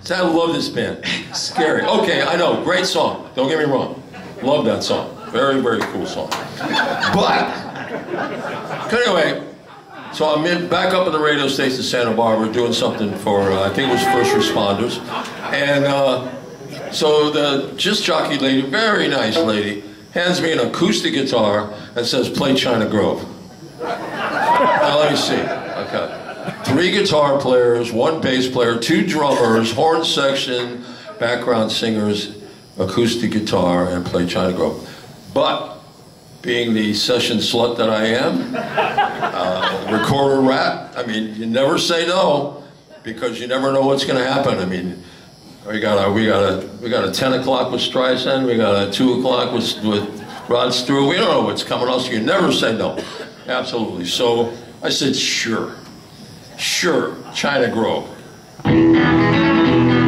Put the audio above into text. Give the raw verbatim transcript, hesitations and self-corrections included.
I love this band. Scary. Okay, I know, great song. Don't get me wrong. Love that song. Very, very cool song. But, anyway, so I'm in, back up at the radio station in Santa Barbara doing something for, uh, I think it was first responders. And uh, so the disc jockey lady, very nice lady, hands me an acoustic guitar and says, play China Grove. Now let me see. Okay. Three guitar players, one bass player, two drummers, horn section, background singers, acoustic guitar, and play China Grove. But, being the session slut that I am, uh, recorder rat, I mean, you never say no, because you never know what's going to happen. I mean, we got a, we got a, we got a ten o'clock with Streisand, we got a two o'clock with, with Rod Stewart. We don't know what's coming else. You never say no. Absolutely. So I said, sure. Sure. China Grove.